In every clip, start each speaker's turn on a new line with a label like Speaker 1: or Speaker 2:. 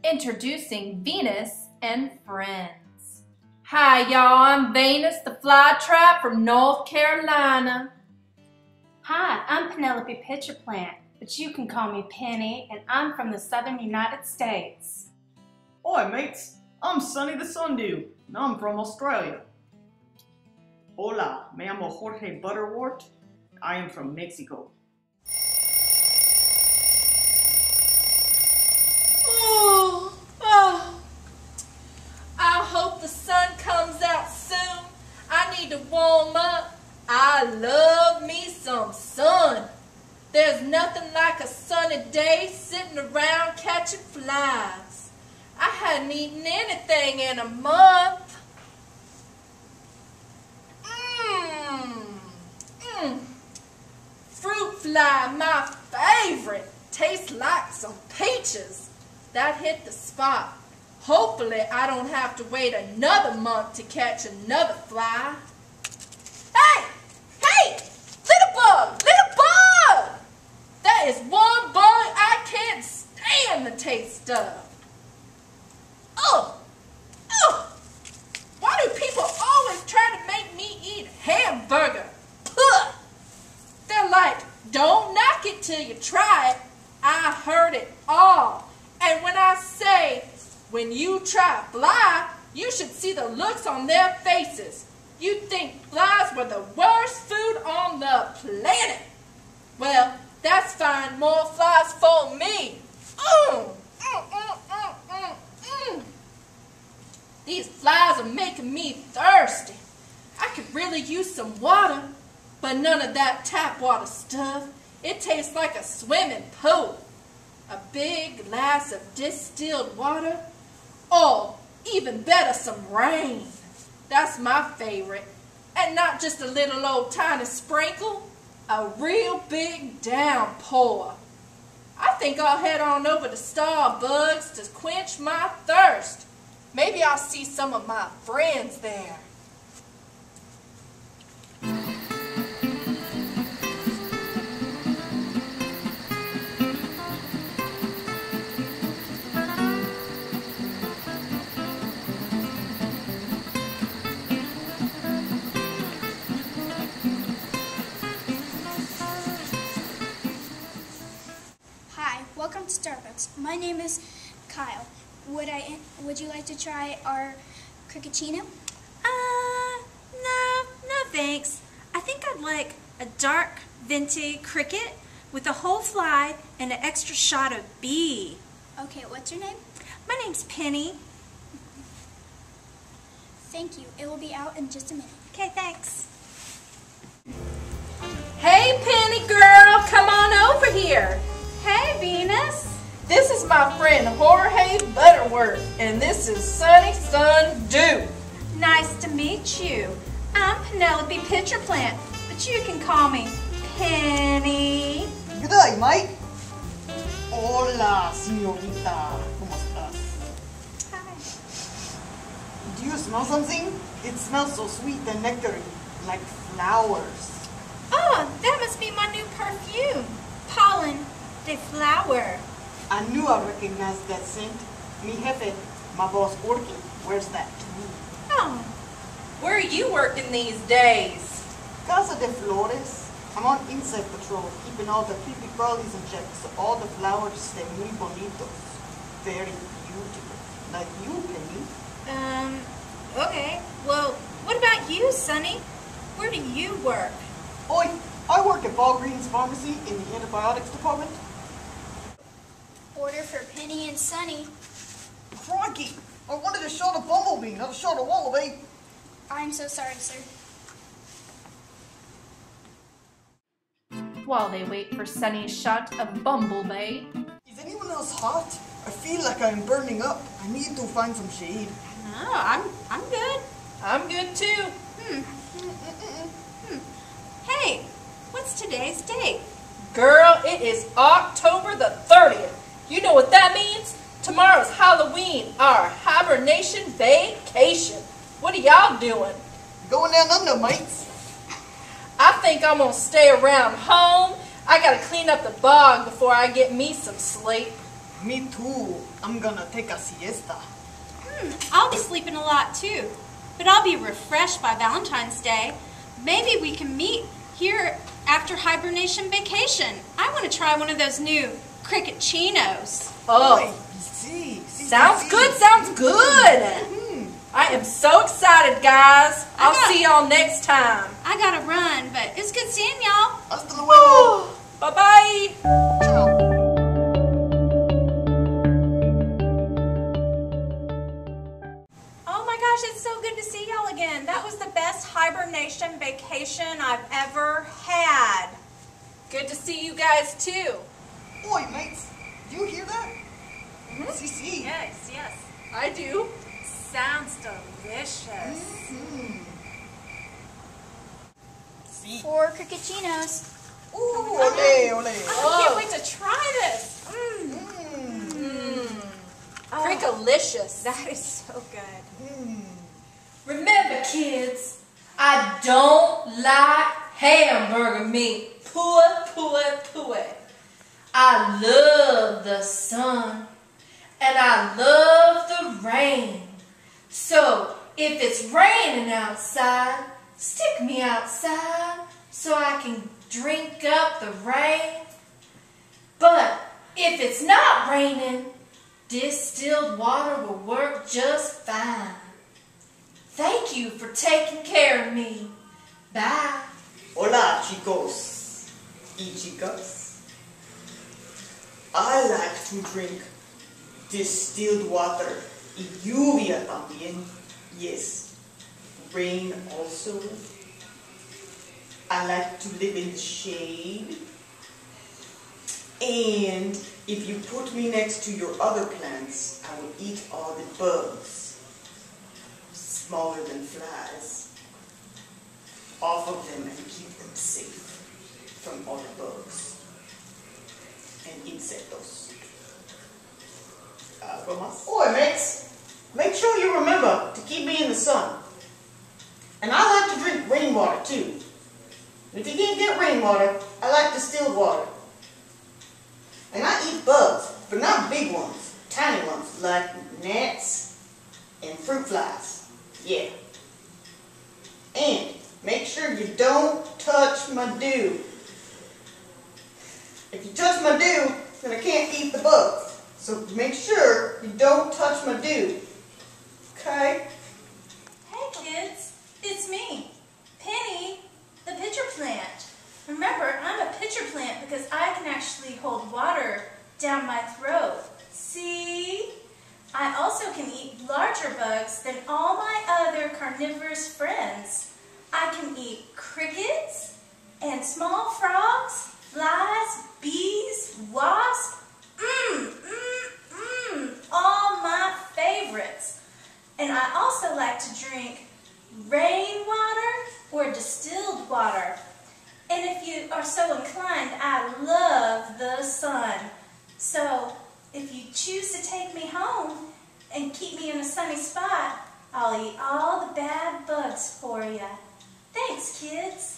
Speaker 1: Introducing Venus and Friends. Hi y'all, I'm Venus the flytrap from North Carolina.
Speaker 2: Hi, I'm Penelope Pitcherplant, but you can call me Penny, and I'm from the southern United States.
Speaker 3: Oi mates, I'm Sunny the Sundew, and I'm from Australia. Hola, me llamo Jorge Butterwort. I am from Mexico.
Speaker 1: I hope the sun comes out soon. I need to warm up. I love me some sun. There's nothing like a sunny day sitting around catching flies. I hadn't eaten anything in a month. Fruit fly, my favorite. Tastes like some peaches. That hit the spot. Hopefully I don't have to wait another month to catch another fly. Hey! Hey! Little bug! Little bug! That is one bug I can't stand the taste of. Ugh! Ugh! Why do people always try to make me eat hamburger? Puh! They're like, don't knock it till you try it. I heard it all. And when I say, when you try fly, you should see the looks on their faces. You'd think flies were the worst food on the planet. Well, that's fine. More flies for me. These flies are making me thirsty. I could really use some water, but none of that tap water stuff. It tastes like a swimming pool. A big glass of distilled water. Oh, even better, some rain. That's my favorite. And not just a little old tiny sprinkle. A real big downpour. I think I'll head on over to Starbucks to quench my thirst. Maybe I'll see some of my friends there.
Speaker 4: Welcome to Starbucks. My name is Kyle. Would you like to try our crickettino?
Speaker 5: No thanks. I think I'd like a dark venti cricket with a whole fly and an extra shot of bee.
Speaker 4: Okay, what's your name?
Speaker 5: My name's Penny.
Speaker 4: Thank you. It will be out in just a minute.
Speaker 5: Okay, thanks.
Speaker 1: Hey, Penny girl, come on over here.
Speaker 5: Hey, Venus.
Speaker 1: This is my friend Jorge Butterworth, and this is Sunny Sundew.
Speaker 5: Nice to meet you. I'm Penelope Pitcherplant, but you can call me Penny.
Speaker 3: G'day, mate. Hola, señorita. ¿Cómo estás?
Speaker 5: Hi.
Speaker 3: Do you smell something? It smells so sweet and nectary, like flowers.
Speaker 5: Oh, that must be my new perfume. Pollen de flower.
Speaker 3: I knew I recognized that scent. Mi jefe, my boss working, wears that too.
Speaker 5: Oh.
Speaker 1: Where are you working these days?
Speaker 3: Casa de Flores. I'm on insect patrol, keeping all the creepy crawlies in check so all the flowers stay muy bonitos. Very beautiful. Like you, Penny.
Speaker 5: Okay. Well, what about you, Sunny? Where do you work?
Speaker 3: Oi, I work at Walgreens Pharmacy in the antibiotics department.
Speaker 4: Order for Penny and Sunny.
Speaker 3: Crikey! I wanted a shot of bumblebee, not a shot of wallaby.
Speaker 4: I'm so sorry, sir.
Speaker 1: While they wait for Sunny's shot of bumblebee.
Speaker 3: Is anyone else hot? I feel like I'm burning up. I need to find some shade.
Speaker 5: No, I'm good.
Speaker 1: I'm good too.
Speaker 5: Hey, what's today's date?
Speaker 1: Girl, it is October the 30th. You know what that means? Tomorrow's Halloween, our hibernation vacation. What are y'all doing?
Speaker 3: Going down under, mates.
Speaker 1: I think I'm going to stay around home. I got to clean up the bog before I get me some sleep.
Speaker 3: Me too. I'm gonna take a siesta.
Speaker 5: I'll be sleeping a lot too, but I'll be refreshed by Valentine's Day. Maybe we can meet here after hibernation vacation. I want to try one of those new cricket chinos.
Speaker 1: Oh, sounds good, sounds good. I am so excited, guys. I'll see y'all next time.
Speaker 5: I gotta run, but it's good seeing y'all.
Speaker 3: Hasta luego.
Speaker 1: Bye-bye.
Speaker 3: Ciao.
Speaker 5: Oh my gosh, it's so good to see y'all again. That was the best hibernation vacation I've ever had.
Speaker 1: Good to see you guys, too.
Speaker 3: Oi, mates. Do you hear that? Si, si.
Speaker 2: Yes, yes.
Speaker 1: I do.
Speaker 2: Sounds delicious.
Speaker 3: Si.
Speaker 4: 4 cricketchinos.
Speaker 5: Ooh,
Speaker 3: Ole, ole.
Speaker 5: I can't wait to try this.
Speaker 1: Crickalicious.
Speaker 5: That is so good.
Speaker 1: Remember, kids, I don't like hamburger meat. Poor, poor, poor. I love the sun, and I love the rain. So, if it's raining outside, stick me outside so I can drink up the rain. But if it's not raining, distilled water will work just fine. Thank you for taking care of me. Bye.
Speaker 3: Hola, chicos y chicas. I like to drink distilled water y lluvia también. Yes, rain also. I like to live in the shade. And if you put me next to your other plants, I will eat all the bugs, smaller than flies, off of them and keep them safe from all the bugs and insectos. ¿Algo más? Oi, mates! Make sure you remember to keep me in the sun. And I like to drink rainwater too. If you can't get rainwater, I like distilled water. And I eat bugs, but not big ones, tiny ones like gnats and fruit flies. Yeah. And make sure you don't touch my dew. If you touch my dew, then I can't eat the bugs. So make sure you don't touch my dew. Okay?
Speaker 5: Hey kids, it's me, Penny, the pitcher plant. Remember, I'm a pitcher plant because I can actually hold water down my throat. See? I also can eat larger bugs than all my other carnivorous friends. I can eat crickets and small frogs, flies, bees, wasps. All my favorites. And I also like to drink rainwater or distilled water. And if you are so inclined, I love the sun. So if you choose to take me home and keep me in a sunny spot, I'll eat all the bad bugs for you. Thanks, kids.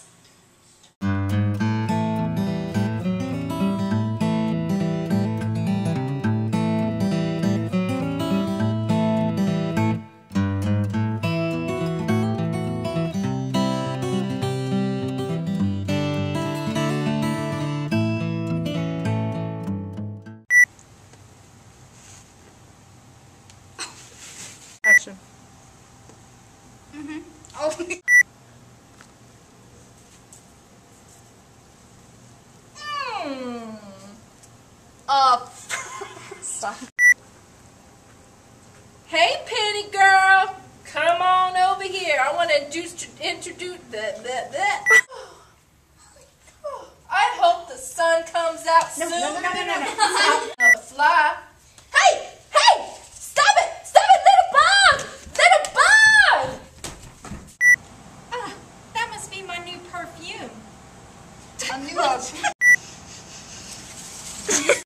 Speaker 1: Action.
Speaker 4: Oh.
Speaker 1: Stop. Hey, Penny girl, come on over here. I want to introduce that. I hope the sun comes out soon.
Speaker 5: No.
Speaker 1: Another fly. Hey! Stop it, little bug!
Speaker 5: That must be my new perfume.
Speaker 3: I knew I was...